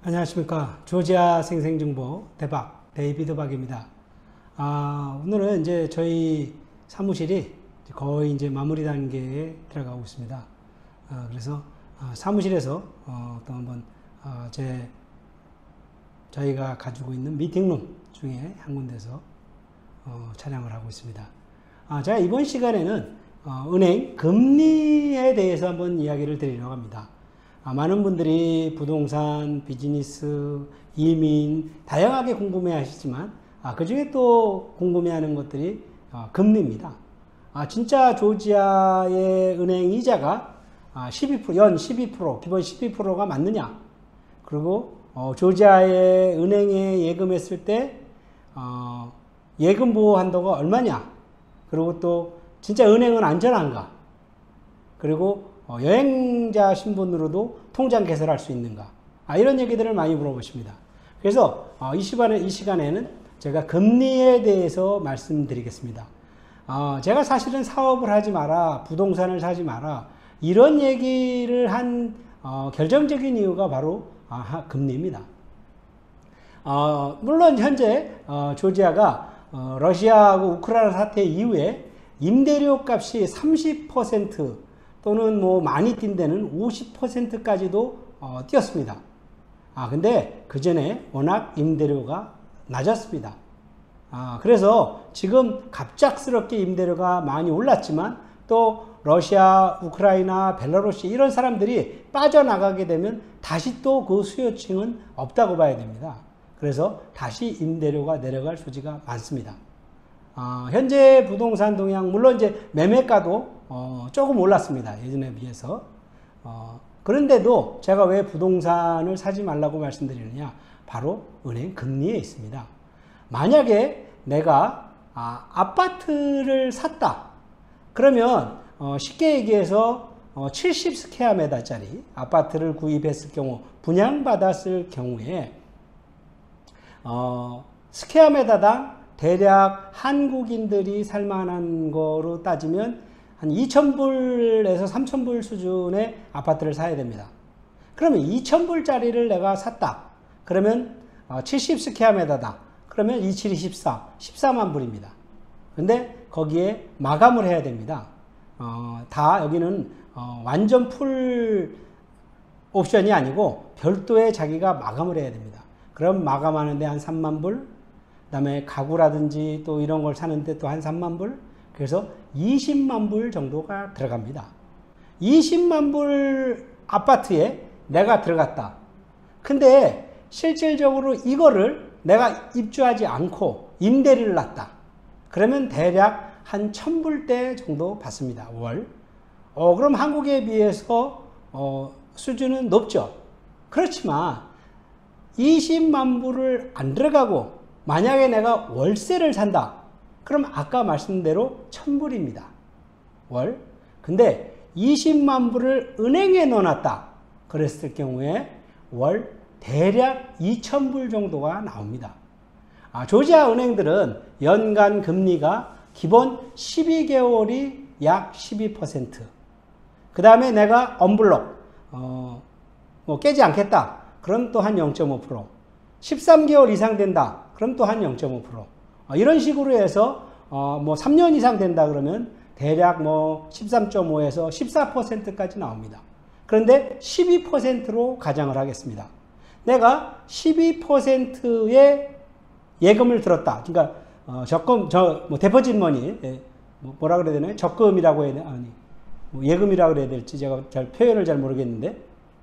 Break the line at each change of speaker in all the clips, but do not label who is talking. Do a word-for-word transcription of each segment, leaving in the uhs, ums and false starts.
안녕하십니까. 조지아 생생정보 대박 데이비드 박입니다. 아, 오늘은 이제 저희 사무실이 거의 이제 마무리 단계에 들어가고 있습니다. 아, 그래서 아, 사무실에서 어, 또 한번 어, 제 저희가 가지고 있는 미팅룸 중에 한 군데서 어, 촬영을 하고 있습니다. 아, 제가 이번 시간에는 어, 은행 금리에 대해서 한번 이야기를 드리려고 합니다. 아, 많은 분들이 부동산, 비즈니스, 이민 다양하게 궁금해 하시지만 아, 그 중에 또 궁금해 하는 것들이 어, 금리입니다. 아, 진짜 조지아의 은행 이자가 아, 십이 퍼센트, 연 십이 퍼센트, 기본 십이 퍼센트가 맞느냐? 그리고 어, 조지아의 은행에 예금했을 때 어, 예금 보호 한도가 얼마냐? 그리고 또 진짜 은행은 안전한가? 그리고 어, 여행자 신분으로도 통장 개설할 수 있는가? 아, 이런 얘기들을 많이 물어보십니다. 그래서 어, 이 시간에 이 시간에는 제가 금리에 대해서 말씀드리겠습니다. 어, 제가 사실은 사업을 하지 마라, 부동산을 사지 마라 이런 얘기를 한 어, 결정적인 이유가 바로 아, 금리입니다. 어, 물론 현재 어, 조지아가 어, 러시아하고 우크라이나 사태 이후에 임대료 값이 삼십 퍼센트 또는 뭐 많이 뛴 데는 오십 퍼센트까지도 어, 뛰었습니다. 아, 근데 그 전에 워낙 임대료가 낮았습니다. 아, 그래서 지금 갑작스럽게 임대료가 많이 올랐지만 또 러시아, 우크라이나, 벨라루시 이런 사람들이 빠져나가게 되면 다시 또 그 수요층은 없다고 봐야 됩니다. 그래서 다시 임대료가 내려갈 소지가 많습니다. 어, 현재 부동산 동향, 물론 이제 매매가도 어, 조금 올랐습니다. 예전에 비해서. 어, 그런데도 제가 왜 부동산을 사지 말라고 말씀드리느냐? 바로 은행 금리에 있습니다. 만약에 내가 아, 아파트를 샀다. 그러면 어, 쉽게 얘기해서 어, 칠십 스퀘어미터짜리 아파트를 구입했을 경우, 분양받았을 경우에 어, 스퀘어미터당 대략 한국인들이 살만한 거로 따지면 한 이천 불에서 삼천 불 수준의 아파트를 사야 됩니다. 그러면 이천 불짜리를 내가 샀다. 그러면 칠십 스퀘어미터다. 그러면 이칠이 십사, 십사만 불입니다. 근데 거기에 마감을 해야 됩니다. 어, 다 여기는 어, 완전 풀 옵션이 아니고 별도의 자기가 마감을 해야 됩니다. 그럼 마감하는데 한 삼만 불, 그 다음에 가구라든지 또 이런 걸 사는데 또 한 삼만 불, 그래서 이십만 불 정도가 들어갑니다. 이십만 불 아파트에 내가 들어갔다. 근데 실질적으로 이거를 내가 입주하지 않고 임대료를 놨다. 그러면 대략 한 천 불대 정도 받습니다. 월. 어, 그럼 한국에 비해서 어, 수준은 높죠. 그렇지만 이십만 불을 안 들어가고 만약에 내가 월세를 산다. 그럼 아까 말씀드린 대로 천 불입니다. 월. 근데 이십만 불을 은행에 넣어놨다. 그랬을 경우에 월 대략 이천 불 정도가 나옵니다. 아, 조지아 은행들은 연간 금리가 기본 십이 개월이 약 십이 퍼센트. 그 다음에 내가 언블록, 어, 뭐 깨지 않겠다. 그럼 또 한 영 점 오 퍼센트. 십삼 개월 이상 된다. 그럼 또 한 영 점 오 퍼센트. 어, 이런 식으로 해서 어, 뭐 삼 년 이상 된다 그러면 대략 뭐 십삼 점 오에서 십사 퍼센트까지 나옵니다. 그런데 십이 퍼센트로 가정을 하겠습니다. 내가 십이 퍼센트의 예금을 들었다. 그러니까 어, 적금, 저, 뭐, 데포짓 머니, 예, 뭐, 뭐라 그래야 되나요? 적금이라고 해야 되나? 아니, 뭐 예금이라고 그래야 될지 제가 잘 표현을 잘 모르겠는데,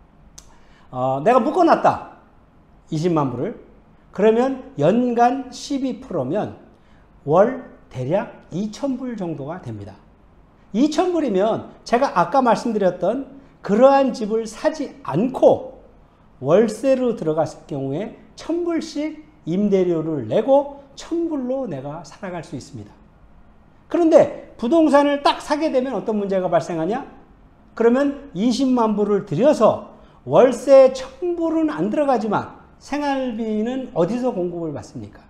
어, 내가 묶어놨다. 이십만 불을. 그러면 연간 십이 퍼센트면 월 대략 이천 불 정도가 됩니다. 이천 불이면 제가 아까 말씀드렸던 그러한 집을 사지 않고 월세로 들어갔을 경우에 천 불씩 임대료를 내고 천 불로 내가 살아갈 수 있습니다. 그런데 부동산을 딱 사게 되면 어떤 문제가 발생하냐? 그러면 이십만 불을 들여서 월세 천 불은 안 들어가지만 생활비는 어디서 공급을 받습니까?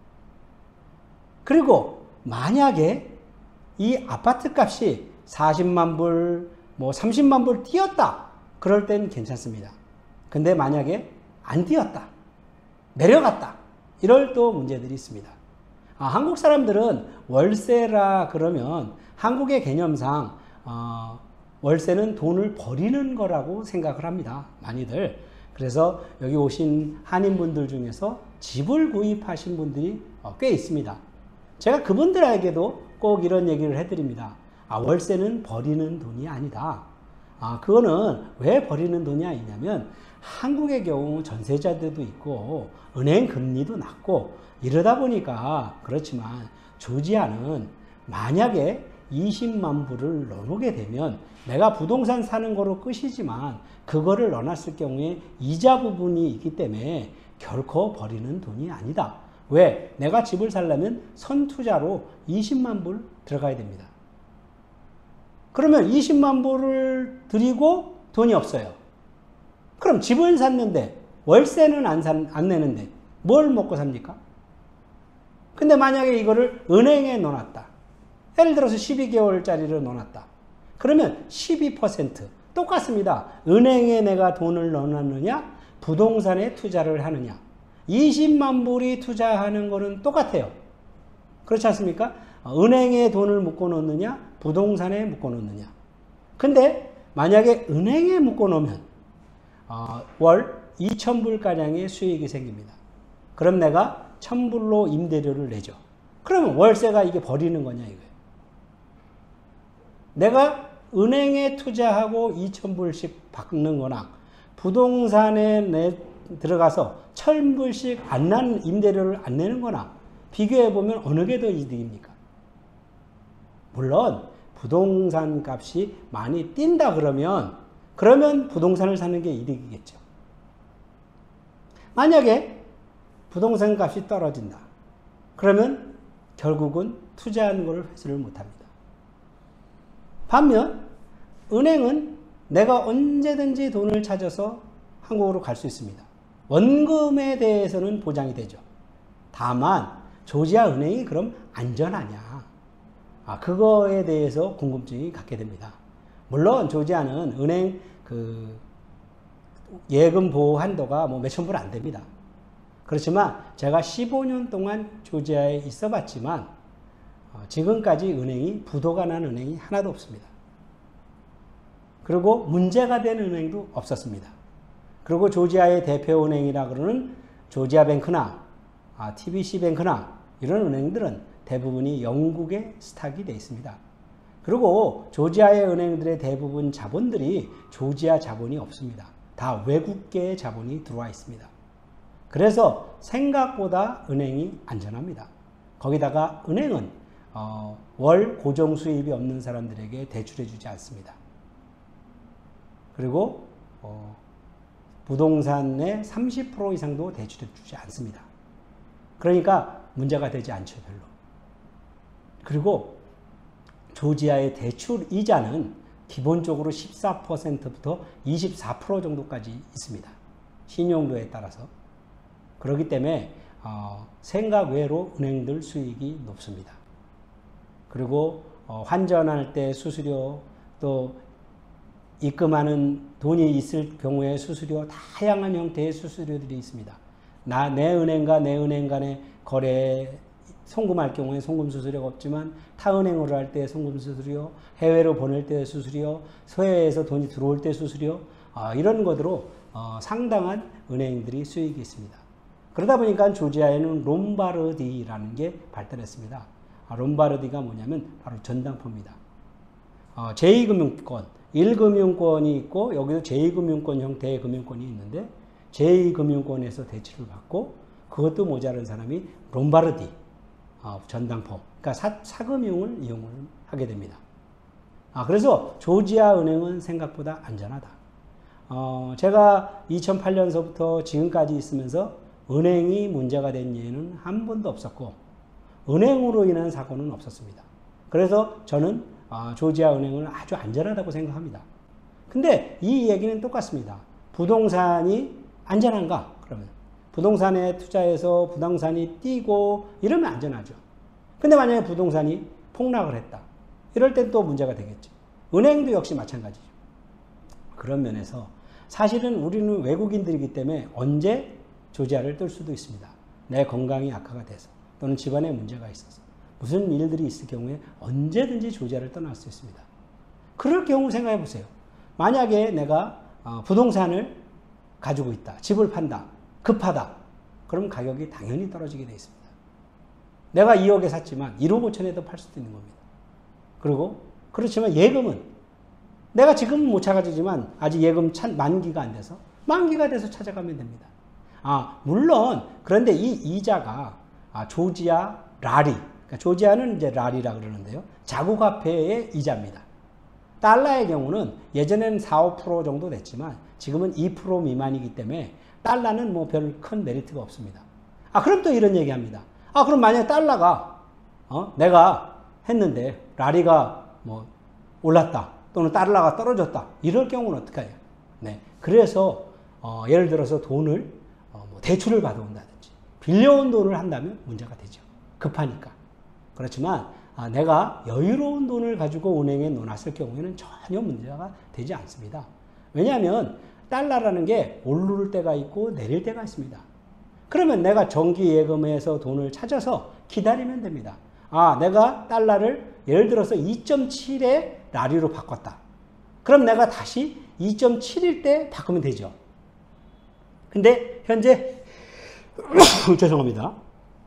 그리고 만약에 이 아파트 값이 사십만 불, 뭐 삼십만 불 뛰었다. 그럴 땐 괜찮습니다. 근데 만약에 안 뛰었다. 내려갔다. 이럴 또 문제들이 있습니다. 아, 한국 사람들은 월세라 그러면 한국의 개념상 어, 월세는 돈을 버리는 거라고 생각을 합니다. 많이들. 그래서 여기 오신 한인분들 중에서 집을 구입하신 분들이 어, 꽤 있습니다. 제가 그분들에게도 꼭 이런 얘기를 해드립니다. 아, 월세는 버리는 돈이 아니다. 아, 그거는 왜 버리는 돈이 아니냐면 한국의 경우 전세자들도 있고 은행 금리도 낮고 이러다 보니까 그렇지만 조지아는 만약에 이십만 불을 넣어놓게 되면 내가 부동산 사는 거로 끝이지만 그거를 넣어놨을 경우에 이자 부분이 있기 때문에 결코 버리는 돈이 아니다. 왜? 내가 집을 살려면 선투자로 이십만 불 들어가야 됩니다. 그러면 이십만 불을 드리고 돈이 없어요. 그럼 집을 샀는데 월세는 안, 산, 안 내는데 뭘 먹고 삽니까? 근데 만약에 이거를 은행에 넣어놨다. 예를 들어서 십이 개월짜리를 넣어놨다. 그러면 십이 퍼센트 똑같습니다. 은행에 내가 돈을 넣어놨느냐 부동산에 투자를 하느냐. 이십만 불이 투자하는 거는 똑같아요. 그렇지 않습니까? 은행에 돈을 묶어 놓느냐 부동산에 묶어 놓느냐. 근데 만약에 은행에 묶어 놓으면 어, 월 이천 불가량의 수익이 생깁니다. 그럼 내가 천 불로 임대료를 내죠. 그러면 월세가 이게 버리는 거냐 이거예요. 내가 은행에 투자하고 이천 불씩 받는 거나 부동산에 내, 들어가서 천 불씩 안 난 임대료를 안 내는 거나 비교해 보면 어느 게 더 이득입니까? 물론 부동산 값이 많이 뛴다 그러면 그러면 부동산을 사는 게 이득이겠죠. 만약에 부동산 값이 떨어진다. 그러면 결국은 투자한 걸 회수를 못합니다. 반면 은행은 내가 언제든지 돈을 찾아서 한국으로 갈 수 있습니다. 원금에 대해서는 보장이 되죠. 다만 조지아 은행이 그럼 안전하냐? 아, 그거에 대해서 궁금증이 갖게 됩니다. 물론 조지아는 은행 그 예금 보호 한도가 뭐 몇천 불 안 됩니다. 그렇지만 제가 십오 년 동안 조지아에 있어 봤지만 어, 지금까지 은행이 부도가 난 은행이 하나도 없습니다. 그리고 문제가 된 은행도 없었습니다. 그리고 조지아의 대표 은행이라 그러는 조지아 뱅크나 아, 티비씨 뱅크나 이런 은행들은 대부분이 영국에 스탁이 되어 있습니다. 그리고 조지아의 은행들의 대부분 자본들이 조지아 자본이 없습니다. 다 외국계의 자본이 들어와 있습니다. 그래서 생각보다 은행이 안전합니다. 거기다가 은행은 어, 월 고정 수입이 없는 사람들에게 대출해 주지 않습니다. 그리고 어, 부동산의 삼십 퍼센트 이상도 대출해 주지 않습니다. 그러니까 문제가 되지 않죠, 별로. 그리고 조지아의 대출 이자는 기본적으로 십사 퍼센트부터 이십사 퍼센트 정도까지 있습니다. 신용도에 따라서. 그렇기 때문에 어, 생각 외로 은행들 수익이 높습니다. 그리고 어, 환전할 때 수수료 또 입금하는 돈이 있을 경우에 수수료 다양한 형태의 수수료들이 있습니다. 나, 내 은행과 내 은행 간의 거래에 송금할 경우에 송금 수수료가 없지만 타 은행으로 할 때 송금 수수료, 해외로 보낼 때 수수료, 해외에서 돈이 들어올 때 수수료 어, 이런 것으로 어, 상당한 은행들이 수익이 있습니다. 그러다 보니까 조지아에는 롬바르디라는 게 발달했습니다. 아, 롬바르디가 뭐냐면 바로 전당포입니다. 어, 제이 금융권, 일 금융권이 있고 여기도 제이 금융권 형태의 금융권이 있는데 제이 금융권에서 대출을 받고 그것도 모자란 사람이 롬바르디 어, 전당포, 그러니까 사, 사금융을 이용을 하게 됩니다. 아, 그래서 조지아 은행은 생각보다 안전하다. 어, 제가 이천팔 년서부터 지금까지 있으면서 은행이 문제가 된 예는 한 번도 없었고 은행으로 인한 사고는 없었습니다. 그래서 저는 어, 조지아 은행을 아주 안전하다고 생각합니다. 근데 이 얘기는 똑같습니다. 부동산이 안전한가? 그러면 부동산에 투자해서 부동산이 뛰고 이러면 안전하죠. 근데 만약에 부동산이 폭락을 했다. 이럴 땐 또 문제가 되겠죠. 은행도 역시 마찬가지죠. 그런 면에서 사실은 우리는 외국인들이기 때문에 언제 조지아를 뜰 수도 있습니다. 내 건강이 악화가 돼서 또는 집안에 문제가 있어서 무슨 일들이 있을 경우에 언제든지 조지아를 떠날 수 있습니다. 그럴 경우 생각해 보세요. 만약에 내가 부동산을 가지고 있다. 집을 판다. 급하다. 그럼 가격이 당연히 떨어지게 되어 있습니다. 내가 이억에 샀지만 일억 오천에도 팔 수도 있는 겁니다. 그리고 그렇지만 예금은 내가 지금은 못 찾아가지만 아직 예금 만기가 안 돼서 만기가 돼서 찾아가면 됩니다. 아, 물론 그런데 이 이자가 아, 조지아 라리, 그러니까 조지아는 이제 라리라 그러는데요. 자국화폐의 이자입니다. 달러의 경우는 예전에는 사, 오 퍼센트 정도 됐지만 지금은 이 퍼센트 미만이기 때문에 달러는 뭐 별 큰 메리트가 없습니다. 아, 그럼 또 이런 얘기 합니다. 아, 그럼 만약에 달러가 어? 내가 했는데 라리가 뭐 올랐다 또는 달러가 떨어졌다 이럴 경우는 어떻게 해요? 네, 그래서 어, 예를 들어서 돈을 어, 뭐 대출을 받아온다든지 빌려온 돈을 한다면 문제가 되죠. 급하니까. 그렇지만 아, 내가 여유로운 돈을 가지고 은행에 넣어놨을 경우에는 전혀 문제가 되지 않습니다. 왜냐하면 달러라는 게 오를 때가 있고 내릴 때가 있습니다. 그러면 내가 정기 예금에서 돈을 찾아서 기다리면 됩니다. 아, 내가 달러를 예를 들어서 이 점 칠에 라리로 바꿨다. 그럼 내가 다시 이 점 칠일 때 바꾸면 되죠. 근데 현재 죄송합니다.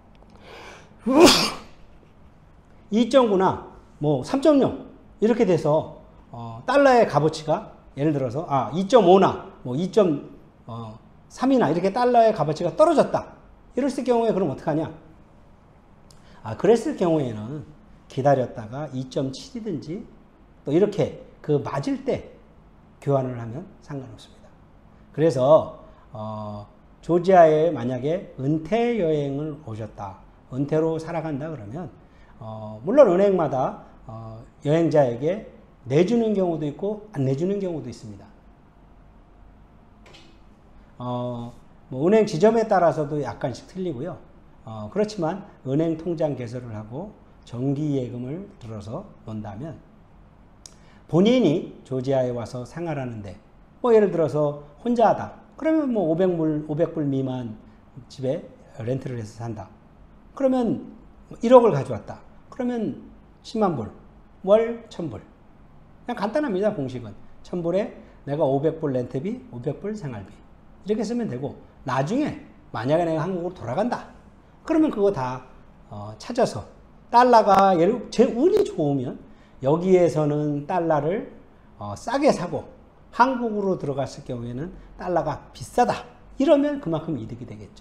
이 점 구나 뭐 삼 점 영 이렇게 돼서 어, 달러의 값어치가 예를 들어서 아 이 점 오나 뭐 이 점 삼이나 이렇게 달러의 값어치가 떨어졌다. 이랬을 경우에 그럼 어떡하냐? 아, 그랬을 경우에는 기다렸다가 이 점 칠이든지 또 이렇게 그 맞을 때 교환을 하면 상관없습니다. 그래서 어, 조지아에 만약에 은퇴 여행을 오셨다. 은퇴로 살아간다 그러면 어, 물론 은행마다 어, 여행자에게 내주는 경우도 있고 안 내주는 경우도 있습니다. 어, 뭐 은행 지점에 따라서도 약간씩 틀리고요. 어, 그렇지만 은행 통장 개설을 하고 정기 예금을 들어서 놓는다면 본인이 조지아에 와서 생활하는데 뭐 예를 들어서 혼자다. 그러면 뭐 오백 불, 오백 불 미만 집에 렌트를 해서 산다. 그러면 일억을 가져왔다. 그러면 십만 불, 월 천 불. 그냥 간단합니다. 공식은. 천 불에 내가 오백 불 렌트비, 오백 불 생활비. 이렇게 쓰면 되고 나중에 만약에 내가 한국으로 돌아간다. 그러면 그거 다 어, 찾아서 달러가 제 운이 좋으면 여기에서는 달러를 어, 싸게 사고 한국으로 들어갔을 경우에는 달러가 비싸다. 이러면 그만큼 이득이 되겠죠.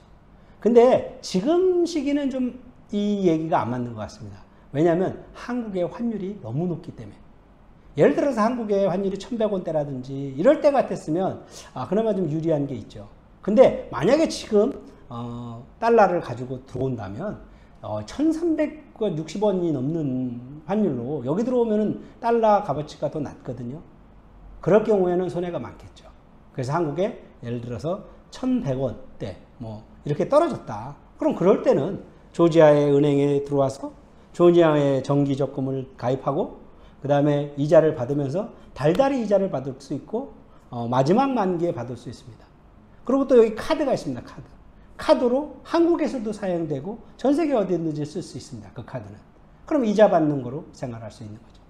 근데 지금 시기는 좀 이 얘기가 안 맞는 것 같습니다. 왜냐하면 한국의 환율이 너무 높기 때문에. 예를 들어서 한국의 환율이 천백 원대라든지 이럴 때 같았으면 아, 그나마 좀 유리한 게 있죠. 근데 만약에 지금 어, 달러를 가지고 들어온다면 어, 천삼백육십 원이 넘는 환율로 여기 들어오면 달러 값어치가 더 낮거든요. 그럴 경우에는 손해가 많겠죠. 그래서 한국에 예를 들어서 천백 원대 뭐 이렇게 떨어졌다. 그럼 그럴 때는 조지아의 은행에 들어와서 조지아의 정기적금을 가입하고 그 다음에 이자를 받으면서 달달이 이자를 받을 수 있고 어, 마지막 만기에 받을 수 있습니다. 그리고 또 여기 카드가 있습니다. 카드. 카드로 한국에서도 사용되고 전 세계 어디든지 쓸 수 있습니다. 그 카드는. 그럼 이자 받는 거로 생활할 수 있는 거죠.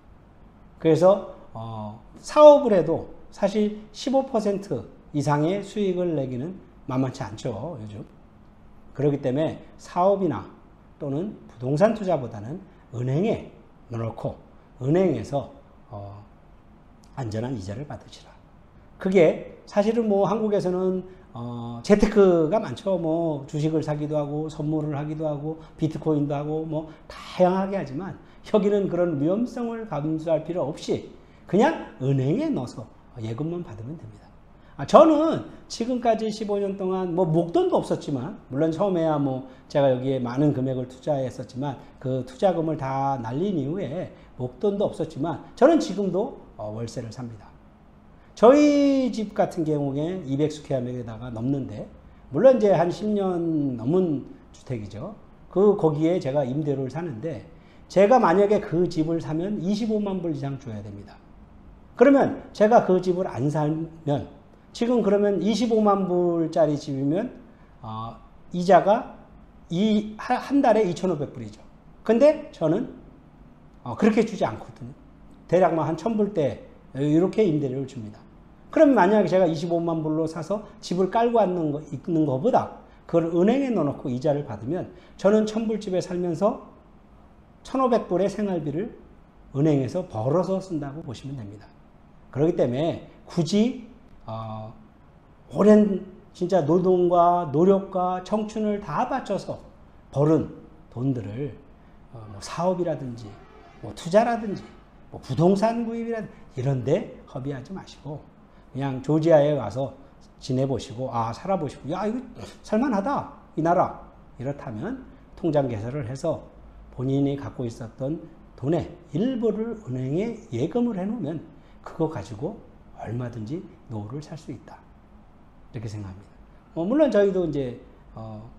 그래서 어, 사업을 해도 사실 십오 퍼센트 이상의 수익을 내기는 만만치 않죠. 요즘. 그렇기 때문에 사업이나 또는 부동산 투자보다는 은행에 넣어놓고 은행에서 어, 안전한 이자를 받으시라. 그게 사실은 뭐 한국에서는 어, 재테크가 많죠. 뭐 주식을 사기도 하고 선물을 하기도 하고 비트코인도 하고 뭐 다양하게 하지만 여기는 그런 위험성을 감수할 필요 없이 그냥 은행에 넣어서 예금만 받으면 됩니다. 아, 저는 지금까지 십오 년 동안 뭐 목돈도 없었지만 물론 처음에야 뭐 제가 여기에 많은 금액을 투자했었지만 그 투자금을 다 날린 이후에 목돈도 없었지만 저는 지금도 어, 월세를 삽니다. 저희 집 같은 경우에 이백 스퀘어미터가 넘는데 물론 이제 한 십 년 넘은 주택이죠. 그 거기에 제가 임대료를 사는데 제가 만약에 그 집을 사면 이십오만 불 이상 줘야 됩니다. 그러면 제가 그 집을 안 살면 지금 그러면 이십오만 불짜리 집이면 어, 이자가 이, 한 달에 이천오백 불이죠. 근데 저는 어, 그렇게 주지 않거든요. 대략만 한 천 불대 이렇게 임대료를 줍니다. 그럼 만약에 제가 이십오만 불로 사서 집을 깔고 앉는 거, 있는 것보다 그걸 은행에 넣어놓고 이자를 받으면 저는 천 불집에 살면서 천오백 불의 생활비를 은행에서 벌어서 쓴다고 보시면 됩니다. 그렇기 때문에 굳이 어, 오랜 진짜 노동과 노력과 청춘을 다 바쳐서 벌은 돈들을 어, 뭐 사업이라든지 뭐 투자라든지 뭐 부동산 구입이라든지 이런 데 허비하지 마시고 그냥 조지아에 가서 지내보시고 아 살아보시고 야 이거 살만하다 이 나라 이렇다면 통장 개설을 해서 본인이 갖고 있었던 돈의 일부를 은행에 예금을 해놓으면 그거 가지고 얼마든지 노후를 살 수 있다 이렇게 생각합니다. 어, 물론 저희도 이제 어,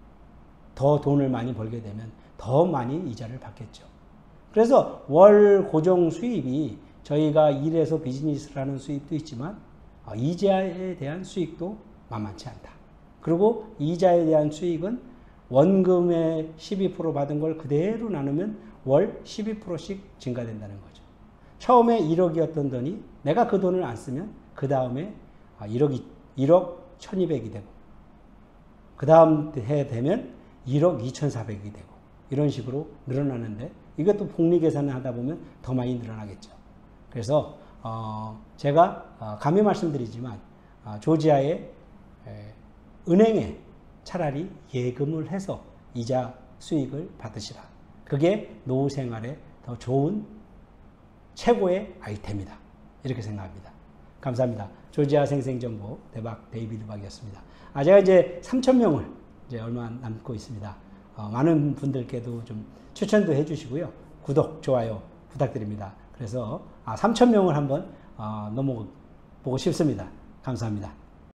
더 돈을 많이 벌게 되면 더 많이 이자를 받겠죠. 그래서 월 고정 수입이 저희가 일해서 비즈니스를 하는 수입도 있지만 어, 이자에 대한 수익도 만만치 않다. 그리고 이자에 대한 수익은 원금의 십이 퍼센트 받은 걸 그대로 나누면 월 십이 퍼센트씩 증가된다는 거죠. 처음에 일억이었던 돈이 내가 그 돈을 안 쓰면 그 다음에 일억, 일억 천이백이 되고 그 다음 해 되면 일억 이천사백이 되고 이런 식으로 늘어나는데 이것도 복리 계산을 하다 보면 더 많이 늘어나겠죠. 그래서 어 제가 어 감히 말씀드리지만 어 조지아의 에 은행에 차라리 예금을 해서 이자 수익을 받으시라. 그게 노후 생활에 더 좋은 최고의 아이템이다. 이렇게 생각합니다. 감사합니다. 조지아 생생정보 대박 데이비드 박이었습니다. 아, 제가 이제 삼천 명을 이제 얼마 남고 있습니다. 어, 많은 분들께도 좀 추천도 해주시고요. 구독, 좋아요 부탁드립니다. 그래서 아, 삼천 명을 한번 어, 넘어보고 싶습니다. 감사합니다.